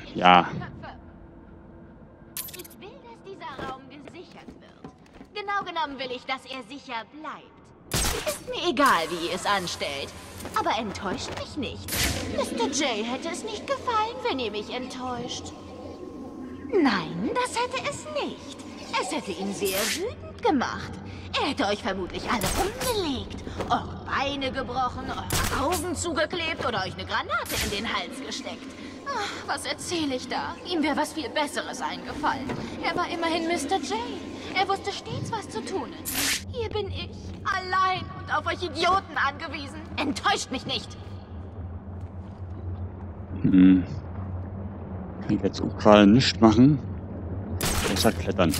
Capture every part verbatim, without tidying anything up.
Ja. Ich will, dass dieser Raum gesichert wird. Genau genommen will ich, dass er sicher bleibt. Ist mir egal, wie ihr es anstellt. Aber enttäuscht mich nicht. Mister J hätte es nicht gefallen, wenn ihr mich enttäuscht. Nein, das hätte es nicht. Es hätte ihn sehr wütend gemacht. Er hätte euch vermutlich alle umgelegt, eure Beine gebrochen, eure Augen zugeklebt oder euch eine Granate in den Hals gesteckt. Ach, was erzähle ich da? Ihm wäre was viel Besseres eingefallen. Er war immerhin Mister J. Er wusste stets, was zu tun ist. Hier bin ich, allein und auf euch Idioten angewiesen. Enttäuscht mich nicht. Hm. Kann ich jetzt auch gerade nicht machen. Außer klettern.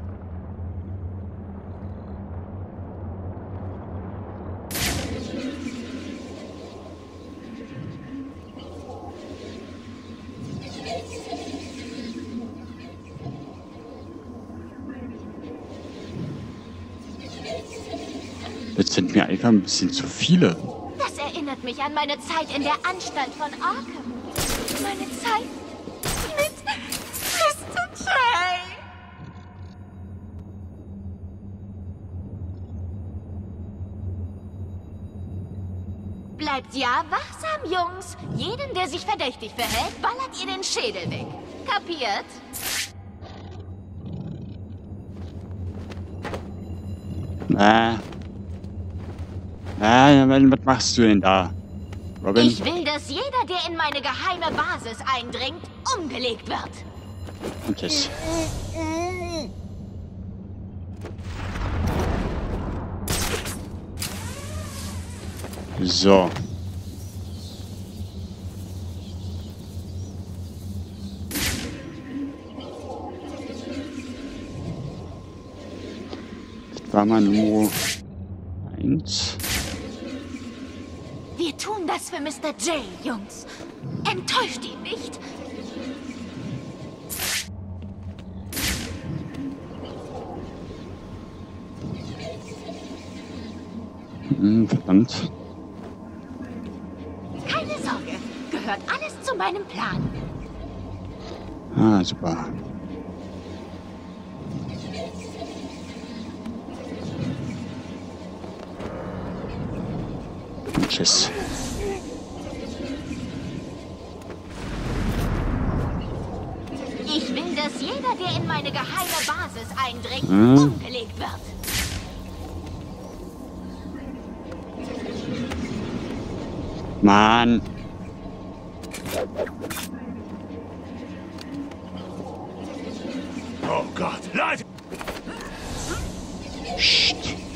Jetzt sind mir einfach ein bisschen zu viele. Das erinnert mich an meine Zeit in der Anstalt von Arkham. Meine Zeit mit Mister J. Bleibt ja wachsam, Jungs. Jeden, der sich verdächtig verhält, ballert ihr den Schädel weg. Kapiert? Na. Na, was machst du denn da, Robin? Ich will, dass jeder, der in meine geheime Basis eindringt, umgelegt wird. Und tschüss. So. Das war mal nur eins. Wir tun das für Mister J, Jungs. Enttäuscht ihn nicht. Hm, verdammt. Keine Sorge, gehört alles zu meinem Plan. Ah, super. Und tschüss. Ich will, dass jeder, der in meine geheime Basis eindringt, Hm. umgelegt wird. Mann. Oh Gott, Leute! Psst.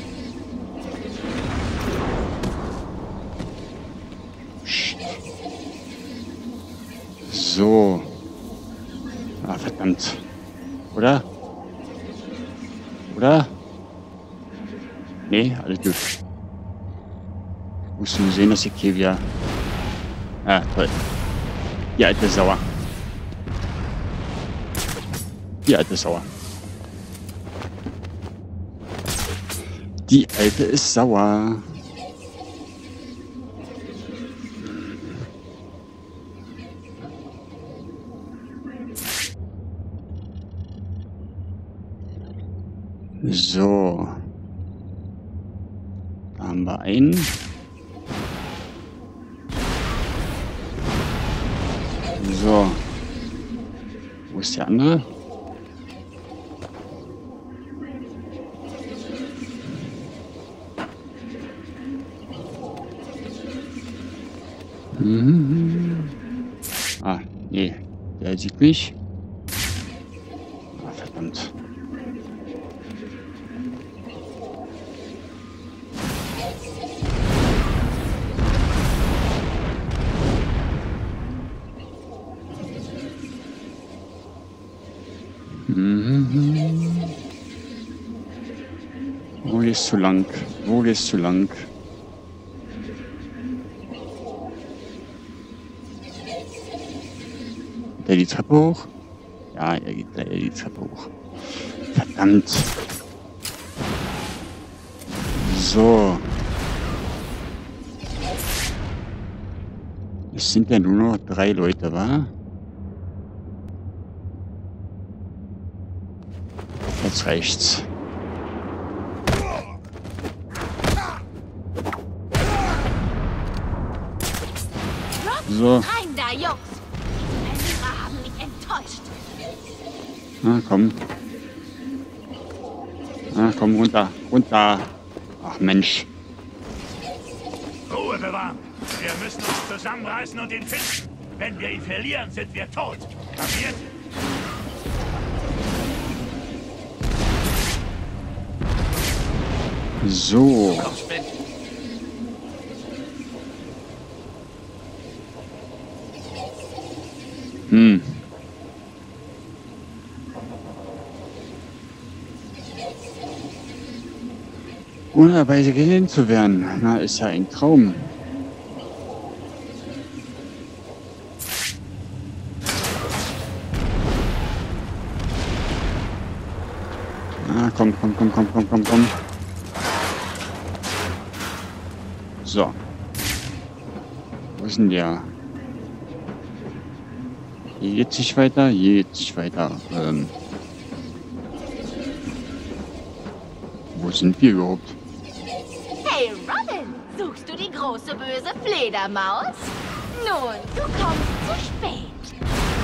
Psst. So. Ah, verdammt. Oder? Oder? Nee, alles gut. Musst du sehen, dass ich hier wieder... Ah, toll. Die alte Sauer. Die alte Sauer. Die alte ist sauer. So. Da haben wir einen. So. Wo ist der andere? Mhm. Ah, nee. Der sieht mich. Ah, verdammt. Mhm. Wo gehst du lang? Wo gehst du lang? Geht er die Treppe hoch? Ja, er geht er die Treppe hoch. Verdammt. So. Es sind ja nur noch drei Leute, wa? Jetzt reicht's. So. Rein da, Jungs! Die Verlierer haben mich enttäuscht. Na, komm. Na, komm, runter. Runter. Ach, Mensch. Ruhe bewahren. Wir müssen uns zusammenreißen und ihn finden. Wenn wir ihn verlieren, sind wir tot. Kapiert? So. Komm, Spinn. Hm. Ohne dabei gesehen zu werden, na, ist ja ein Traum. Ah, komm, komm, komm, komm, komm, komm, komm. So. Wo ist denn der? Hier geht's nicht weiter, hier geht's nicht weiter. Ähm. Wo sind wir überhaupt? Hey, Robin! Suchst du die große böse Fledermaus? Nun, du kommst zu spät.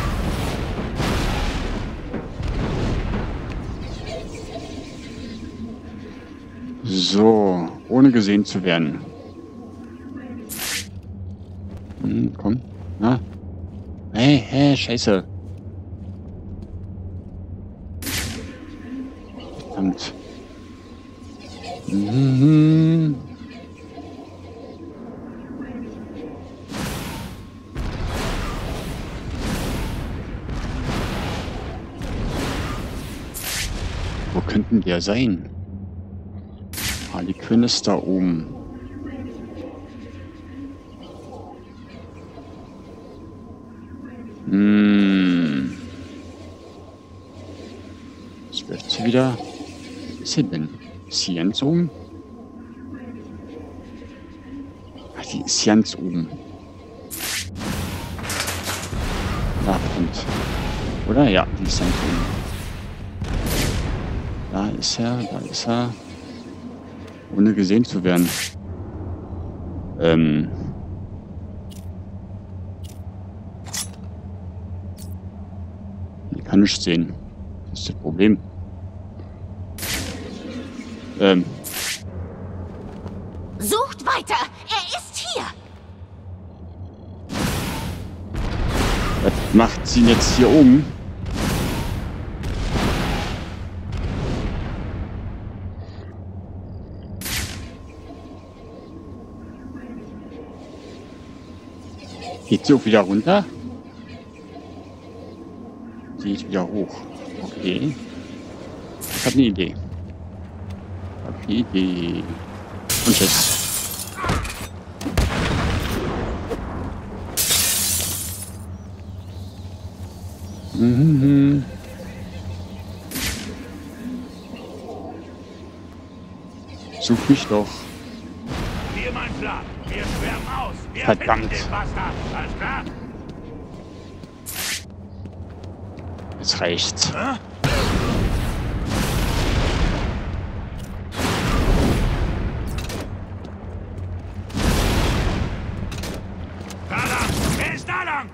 So, ohne gesehen zu werden. Hm, komm. Na? Hey, hey, scheiße. Verdammt. Mhm. Wo könnten der sein? Harley Quinn ist da oben. Hm. Was läuft sie wieder? Was ist sie denn? Ist sie ganz oben? Ach, die ist ganz oben. Ja, verdammt. Oder? Ja, die ist ganz oben. Da ist er, da ist er. Ohne gesehen zu werden. Ähm. Ich kann nicht sehen. Das ist das Problem. Ähm. Sucht weiter! Er ist hier! Was macht sie jetzt hier oben? Geht sie auch wieder runter? Sie ist wieder hoch. Okay. Ich habe eine Idee. Ich habe eine Idee. Und tschüss. Mhm. Such mich doch. Hier mein Plan. Wir schwärmen aus. Wir Verdammt. finden den Bastard. Alles klar? Es reicht. Hä? Da lang! Wer ist da lang?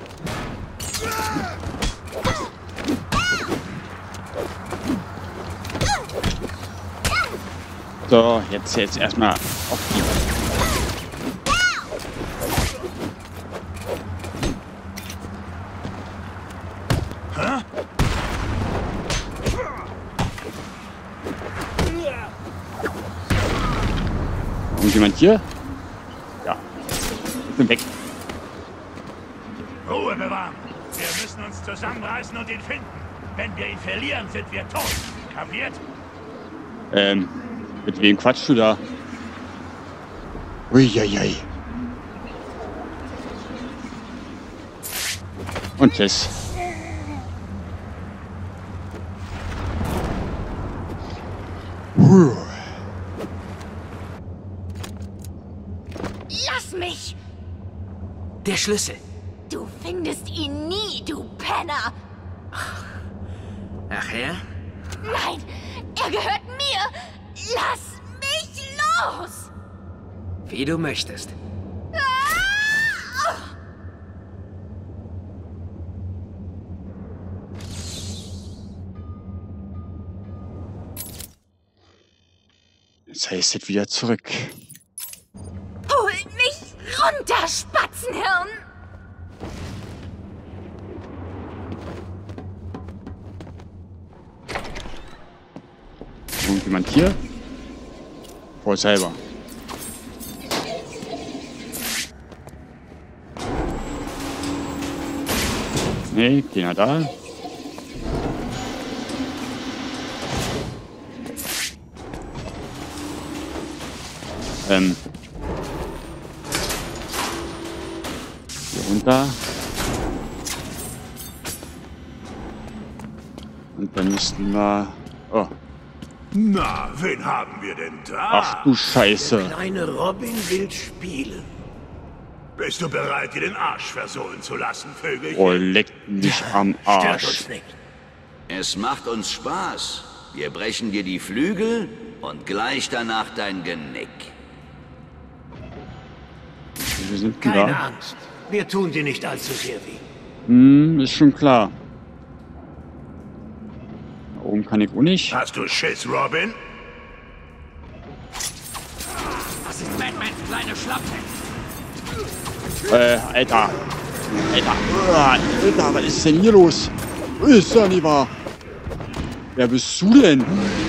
So, jetzt, jetzt erstmal auf die. Hä? Irgendjemand hier? Ja. Ich bin weg. Ruhe bewahren. Wir müssen uns zusammenreißen und ihn finden. Wenn wir ihn verlieren, sind wir tot. Kapiert? Ähm, mit wem quatschst du da? Uiuiui. Und tschüss. Puh. Lass mich! Der Schlüssel. Du findest ihn nie, du Penner! Ach ja? Nein, er gehört mir. Lass mich los. Wie du möchtest. Jetzt heißt es wieder zurück. Hol mich runter, Spatzenhirn. Irgendjemand hier? Vor selber. Nee, keiner da. Ähm. Hier runter. Und dann müssten wir... Oh. Na, wen haben wir denn da? Ach du Scheiße. Kleine Robin will spielen. Bist du bereit, dir den Arsch versohlen zu lassen, Vögelchen? Oh, leck mich am Stört Arsch. uns nicht. Es macht uns Spaß. Wir brechen dir die Flügel und gleich danach dein Genick. Wir sind Keine da. Angst. Wir tun dir nicht allzu sehr weh. Hm, ist schon klar. Da oben kann ich auch nicht. Hast du Schiss, Robin? Das ist Batmans kleine Schlappe. Äh, Alter. Alter. Uah, Alter, was ist denn hier los? Ist ja nicht wahr. Wer bist du denn?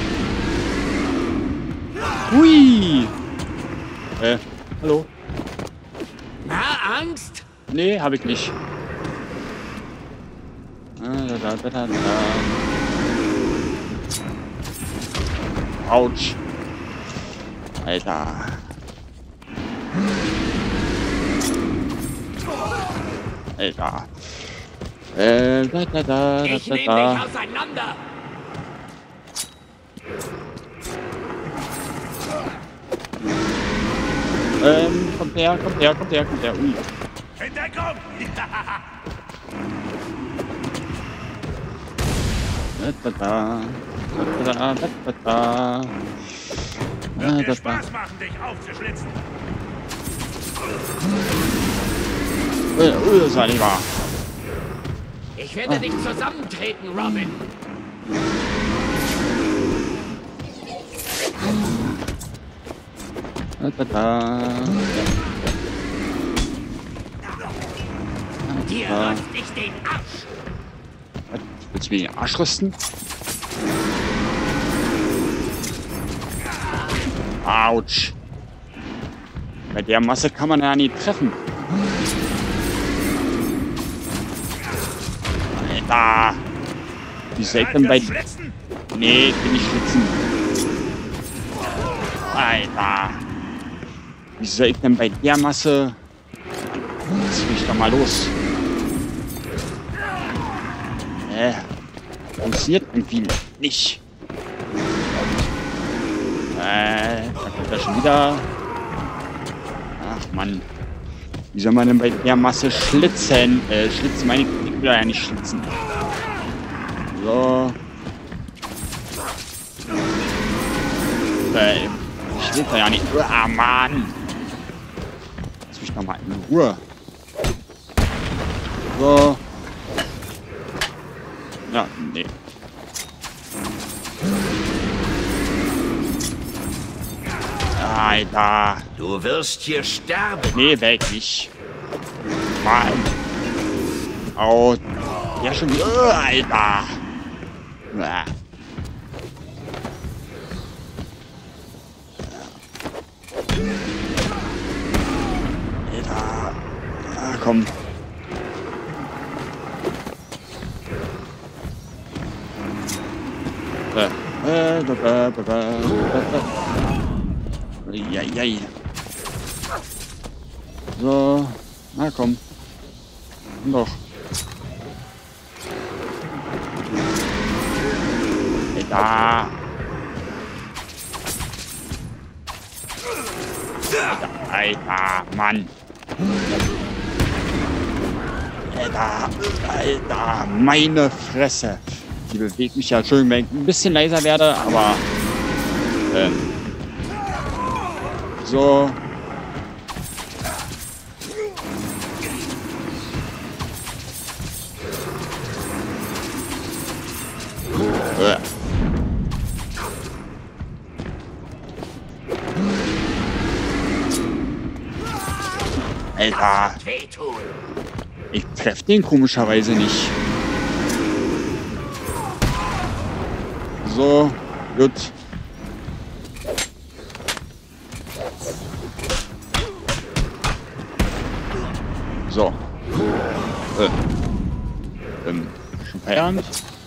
Hui. Äh, hallo? Na, Angst? Nee, hab ich nicht. Ah, da, da, da, da, da. Autsch. Alter. Alter. Äh, da, da, da, Ich da, nehme da, dich da. auseinander. Ähm, kommt her, kommt her, kommt her, kommt her. Ui. Entdeckung! Da, da, da. Da, da, da, da, da. Wird Ah, dir da, da. Spaß machen, dich aufzuschlitzen. Äh, äh, das war nicht wahr. Ich werde dich zusammentreten, Robin. Da, da, da. Dir Ja. rotzt ich den Arsch. Was? Willst du mir den Arsch rüsten? Autsch. Bei der Masse kann man ja nicht treffen. Alter. Wie seid denn bei... Schlitzen? Nee, bin ich schwitzen. Alter. Wie soll ich denn bei der Masse... Jetzt will ich doch mal los. Äh, funktioniert irgendwie nicht. Äh, da kommt er schon wieder. Ach Mann. Wie soll man denn bei der Masse schlitzen? Äh, schlitzen meine ich, ich will ja nicht schlitzen. So. Äh, ich will da ja nicht. Ah, Mann. Lass mich doch mal in Ruhe. So. Ja, nee. Alter. Du wirst hier sterben. Nee, weg nicht. Mann. Oh. Ja, schon wieder. Oh, Alter. Ah. Alter. Ah, komm. Äh, äh, ba, ba, ba, ba, ba. Ja, ja. So, na komm. Komm doch. Alter. Alter, Alter, Mann. Alter, Alter, meine Fresse. Die bewegt mich ja. Entschuldigung, wenn ich ein bisschen leiser werde, aber... Ähm, so... Äh. Alter. Ich treffe den komischerweise nicht. So, gut. So. Äh. Ähm, schon Feierabend?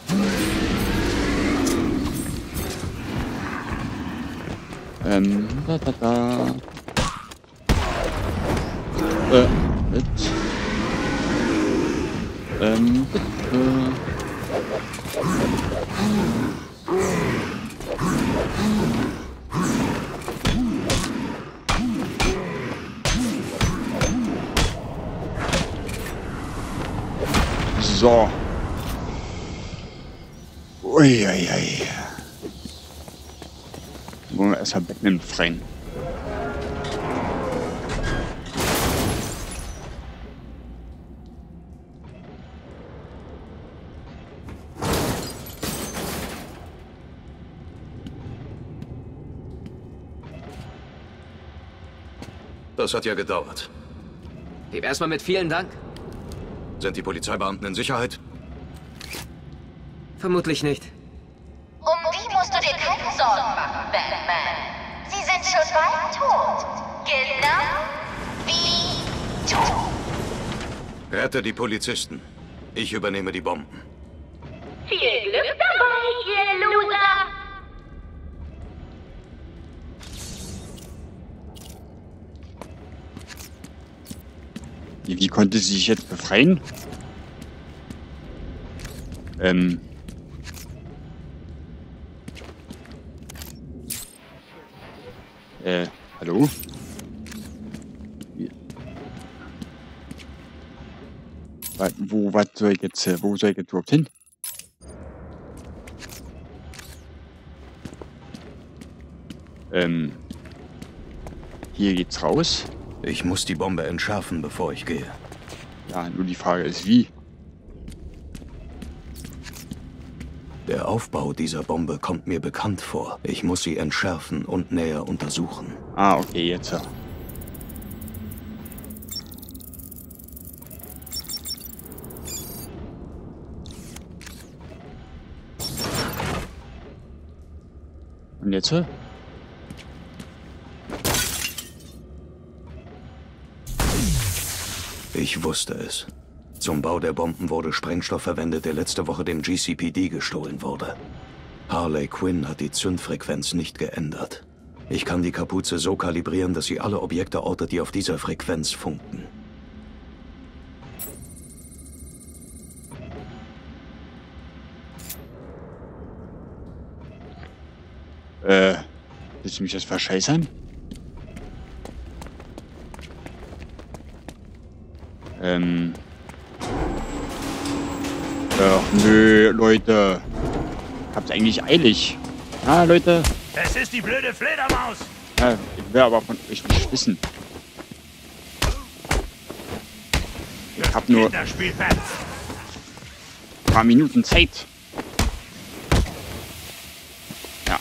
Ähm, da, da, da. Äh, mit. Ähm, bitte. So. Uiuiui. Wollen wir erstmal Batman befreien. Das hat ja gedauert. Gib erstmal mit vielen Dank. Sind die Polizeibeamten in Sicherheit? Vermutlich nicht. Um die musst du dir keine Sorgen machen, Batman. Sie sind schon bald tot. Genau wie du. Rette die Polizisten. Ich übernehme die Bomben. Viel Glück dabei, ihr Loser. Wie, wie konnte sie sich jetzt befreien? Ähm. Äh, hallo? Wie? Was, wo, was soll ich jetzt, äh, wo soll ich jetzt überhaupt hin? Ähm. Hier geht's raus. Ich muss die Bombe entschärfen, bevor ich gehe. Ja, nur die Frage ist, wie? Der Aufbau dieser Bombe kommt mir bekannt vor. Ich muss sie entschärfen und näher untersuchen. Ah, okay, jetzt ja. Und jetzt? Ich wusste es. Zum Bau der Bomben wurde Sprengstoff verwendet, der letzte Woche dem G C P D gestohlen wurde. Harley Quinn hat die Zündfrequenz nicht geändert. Ich kann die Kapuze so kalibrieren, dass sie alle Objekte ortet, die auf dieser Frequenz funken. Äh, willst du mich das verscheißern? Ähm. Ach nö, Leute. Hab's eigentlich eilig. Ah, Leute. Es ist die blöde Fledermaus. Ja, ich will aber von euch nicht wissen. Ich hab nur Kinderspielplatz. ein paar Minuten Zeit. Ja.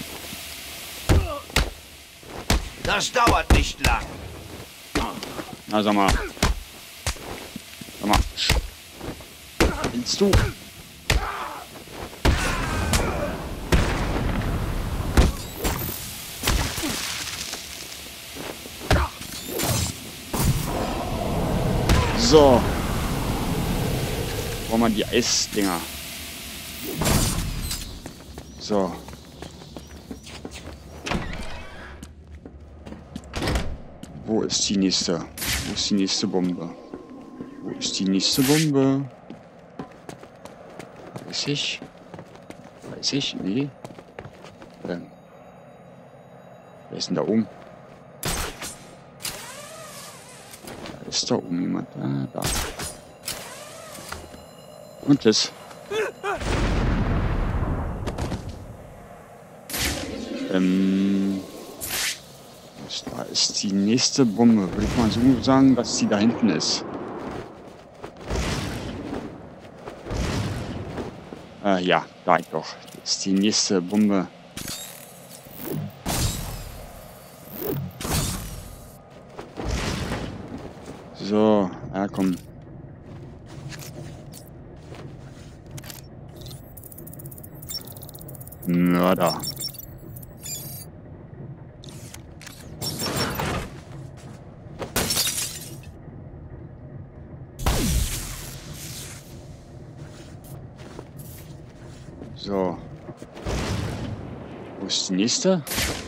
Das dauert nicht lang. Na, sag mal. Sag mal. Willst du? So. Brauchen wir die Eisdinger. So. Wo ist die nächste? Wo ist die nächste Bombe? Wo ist die nächste Bombe? Weiß ich? Weiß ich? Nee. Ähm. Wer ist denn da oben? Da ist da oben jemand. Ah, da. Und das. Ähm, da ist die nächste Bombe. Würde ich mal so sagen, dass sie da hinten ist. Äh, ja, da doch. Das ist die nächste Bombe. So, ja komm. Mörder. So. Wo ist die nächste?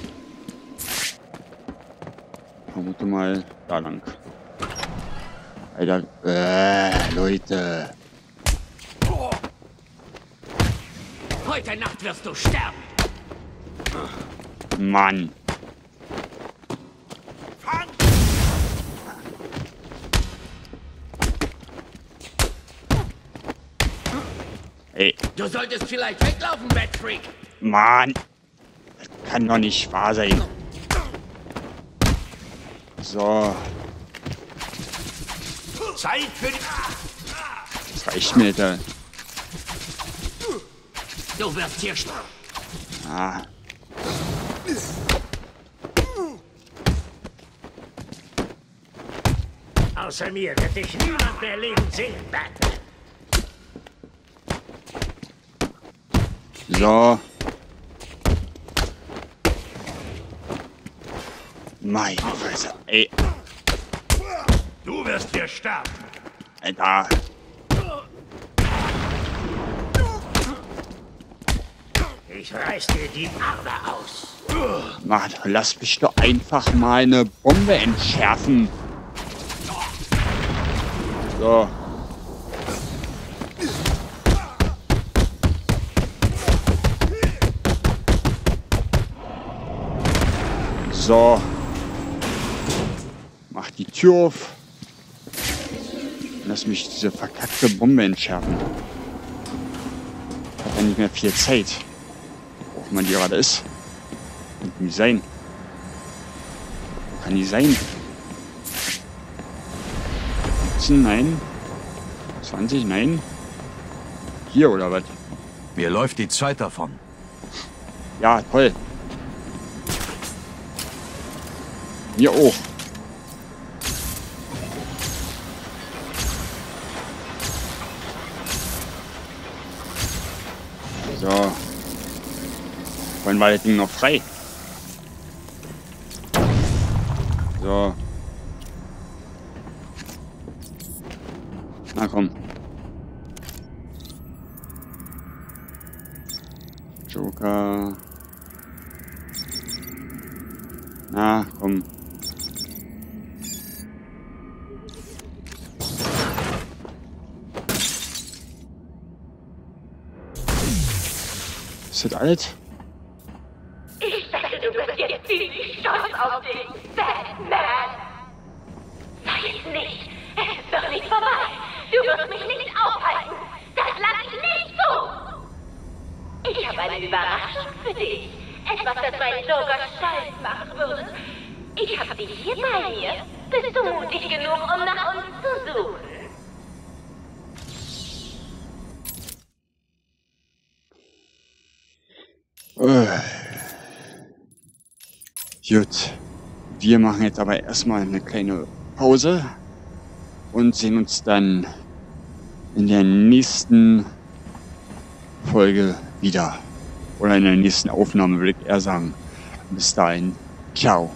Vermute mal da lang. Alter, äh, Leute. Heute Nacht wirst du sterben. Mann. Ey. Du solltest vielleicht weglaufen, Batfreak. Mann. Das kann doch nicht wahr sein. So. Zeit für die... Das reicht mir, Alter. Du wirst hier sterben. Ah. Außer mir wird dich niemand mehr lebend sehen, Batman. So. Meine Fresse. Ey. Du wirst hier sterben. Alter. Ich reiß dir die Arme aus. Mann, lass mich doch einfach mal eine Bombe entschärfen. So. So. Mach die Tür auf. Lass mich diese verkackte Bombe entschärfen. Ich hab ja nicht mehr viel Zeit. Wo auch immer die gerade ist. Kann die sein. Wo kann die sein? fünfzehn, nein. zwanzig, nein. Hier oder was? Mir läuft die Zeit davon. Ja, toll. Mir auch. So. Wann war das Ding noch frei? So. Na komm. Joker. Na komm. Ist das alt? Ich dachte, du bist jetzt ziemlich stolz auf dich, Batman. Sag es nicht. Es ist doch nicht vorbei. Du wirst mich nicht aufhalten. Das lasse ich nicht zu. Ich habe eine Überraschung für dich. Etwas, das meinen Joker stolz machen würde. Ich habe dich hier bei mir. Bist du mutig genug, um nach uns zu suchen? Äh. Gut. Wir machen jetzt aber erstmal eine kleine Pause und sehen uns dann in der nächsten Folge wieder. Oder in der nächsten Aufnahme, würde ich eher sagen. Bis dahin. Ciao.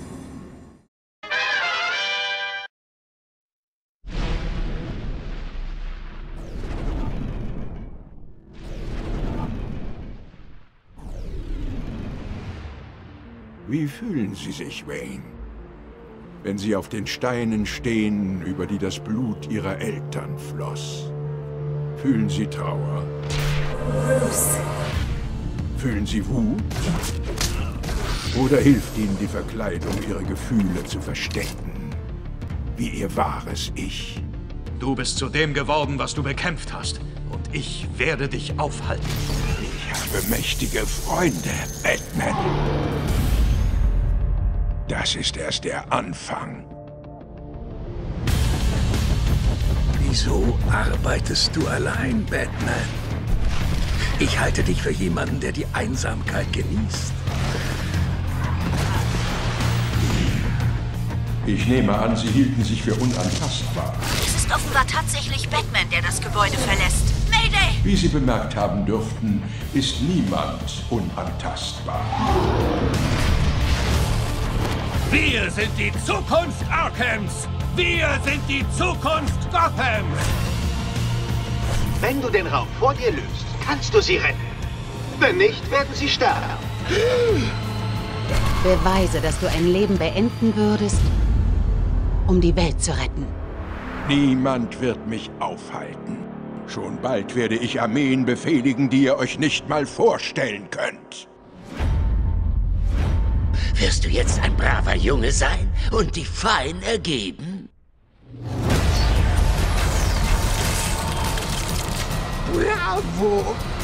Wie fühlen Sie sich, Wayne, wenn Sie auf den Steinen stehen, über die das Blut Ihrer Eltern floss? Fühlen Sie Trauer? Bruce. Fühlen Sie Wut? Oder hilft Ihnen die Verkleidung, Ihre Gefühle zu verstecken, wie Ihr wahres Ich? Du bist zu dem geworden, was du bekämpft hast. Und ich werde dich aufhalten. Ich habe mächtige Freunde, Batman. Das ist erst der Anfang. Wieso arbeitest du allein, Batman? Ich halte dich für jemanden, der die Einsamkeit genießt. Ich nehme an, Sie hielten sich für unantastbar. Es ist offenbar tatsächlich Batman, der das Gebäude verlässt. Mayday! Wie Sie bemerkt haben dürften, ist niemand unantastbar. Wir sind die Zukunft Arkhams! Wir sind die Zukunft Gothams! Wenn du den Raum vor dir löst, kannst du sie retten. Wenn nicht, werden sie sterben. Beweise, dass du ein Leben beenden würdest, um die Welt zu retten. Niemand wird mich aufhalten. Schon bald werde ich Armeen befehligen, die ihr euch nicht mal vorstellen könnt. Wirst du jetzt ein braver Junge sein und die fein ergeben? Bravo!